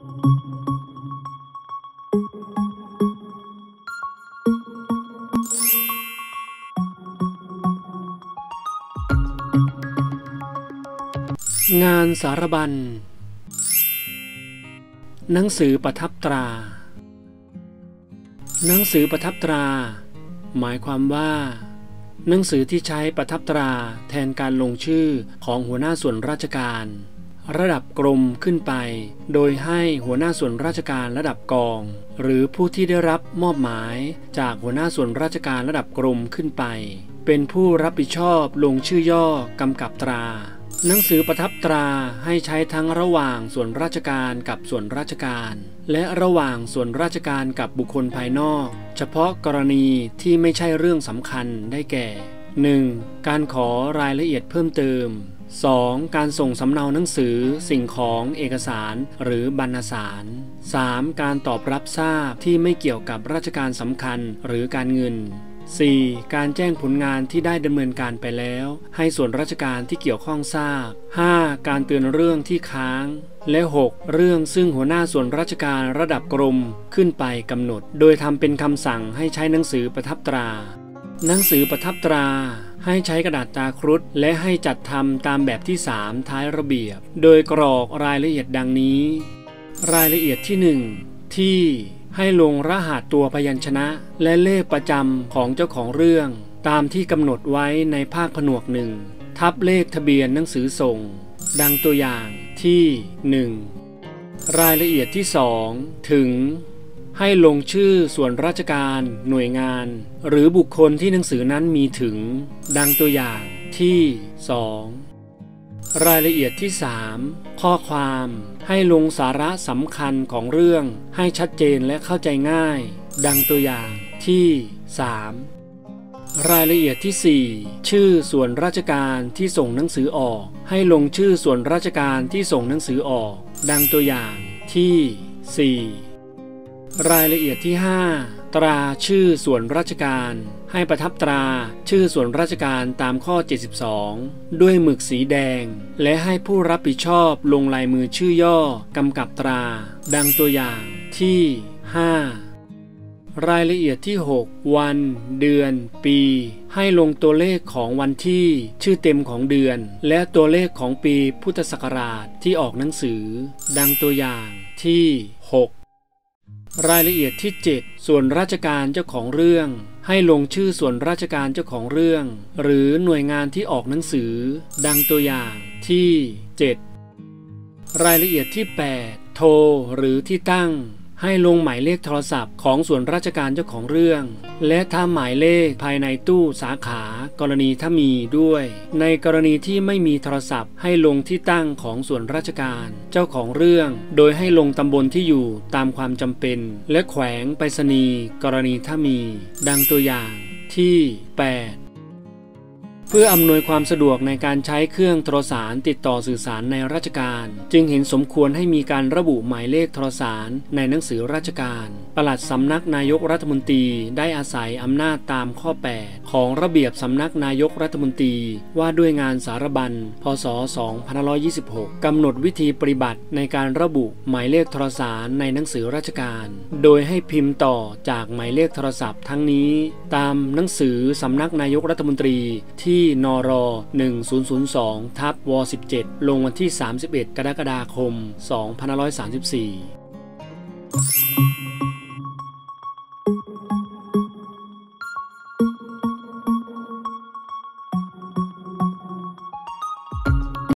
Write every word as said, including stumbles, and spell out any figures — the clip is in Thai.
งานสารบัญหนังสือประทับตราหนังสือประทับตราหมายความว่าหนังสือที่ใช้ประทับตราแทนการลงชื่อของหัวหน้าส่วนราชการระดับกรมขึ้นไปโดยให้หัวหน้าส่วนราชการระดับกองหรือผู้ที่ได้รับมอบหมายจากหัวหน้าส่วนราชการระดับกรมขึ้นไปเป็นผู้รับผิดชอบลงชื่อย่อกำกับตราหนังสือประทับตราให้ใช้ทั้งระหว่างส่วนราชการกับส่วนราชการและระหว่างส่วนราชการกับบุคคลภายนอกเฉพาะกรณีที่ไม่ใช่เรื่องสำคัญได้แก่ หนึ่ง การขอรายละเอียดเพิ่มเติม สอง การส่งสำเนาหนังสือสิ่งของเอกสารหรือบรรณสาร สาม การตอบรับทราบที่ไม่เกี่ยวกับราชการสำคัญหรือการเงินสี่ การแจ้งผลงานที่ได้ดำเนินการไปแล้วให้ส่วนราชการที่เกี่ยวข้องทราบ ห้า การเตือนเรื่องที่ค้างและ หก เรื่องซึ่งหัวหน้าส่วนราชการระดับกรมขึ้นไปกำหนดโดยทำเป็นคำสั่งให้ใช้หนังสือประทับตราหนังสือประทับตราให้ใช้กระดาษตาครุฑและให้จัดทำตามแบบที่สามท้ายระเบียบโดยกรอกรายละเอียดดังนี้รายละเอียดที่หนึ่งที่ให้ลงรหัสตัวพยัญชนะและเลขประจำของเจ้าของเรื่องตามที่กำหนดไว้ในภาคผนวกหนึ่งทับเลขทะเบียนหนังสือส่งดังตัวอย่างที่หนึ่งรายละเอียดที่สองถึงให้ลงชื่อส่วนราชการหน่วยงานหรือบุคคลที่หนังสือนั้นมีถึงดังตัวอย่างที่สองรายละเอียดที่สามข้อความให้ลงสาระสำคัญของเรื่องให้ชัดเจนและเข้าใจง่ายดังตัวอย่างที่สามรายละเอียดที่สี่ชื่อส่วนราชการที่ส่งหนังสือออกให้ลงชื่อส่วนราชการที่ส่งหนังสือออกดังตัวอย่างที่สี่รายละเอียดที่ห้าตราชื่อส่วนราชการให้ประทับตราชื่อส่วนราชการตามข้อเจ็ดสิบสองด้วยหมึกสีแดงและให้ผู้รับผิดชอบลงลายมือชื่อย่อกำกับตราดังตัวอย่างที่ห้ารายละเอียดที่หกวันเดือนปีให้ลงตัวเลขของวันที่ชื่อเต็มของเดือนและตัวเลขของปีพุทธศักราชที่ออกหนังสือดังตัวอย่างที่หกรายละเอียดที่เจ็ดส่วนราชการเจ้าของเรื่องให้ลงชื่อส่วนราชการเจ้าของเรื่องหรือหน่วยงานที่ออกหนังสือดังตัวอย่างที่เจ็ดรายละเอียดที่แปดโทรหรือที่ตั้งให้ลงหมายเลขโทรศัพท์ของส่วนราชการเจ้าของเรื่องและถ้าหมายเลขภายในตู้สาขากรณีถ้ามีด้วยในกรณีที่ไม่มีโทรศัพท์ให้ลงที่ตั้งของส่วนราชการเจ้าของเรื่องโดยให้ลงตำบลที่อยู่ตามความจำเป็นและแขวงไปรษณีย์กรณีถ้ามีดังตัวอย่างที่แปดเพื่ออำนวยความสะดวกในการใช้เครื่องโทรสารติดต่อสื่อสารในราชการจึงเห็นสมควรให้มีการระบุหมายเลขโทรสารในหนังสือราชการปลัดสำนักนายกรัฐมนตรีได้อาศัยอำนาจตามข้อแปดของระเบียบสำนักนายกรัฐมนตรีว่าด้วยงานสารบัญพ.ศ. สองพันห้าร้อยยี่สิบหกกำหนดวิธีปฏิบัติในการระบุหมายเลขโทรสารในหนังสือราชการโดยให้พิมพ์ต่อจากหมายเลขโทรศัพท์ทั้งนี้ตามหนังสือสำนักนายกรัฐมนตรีที่นร หนึ่งศูนย์ศูนย์สอง ทับ ว สิบเจ็ด ลงวันที่ สามสิบเอ็ด กรกฎาคม สองพันห้าร้อยสามสิบสี่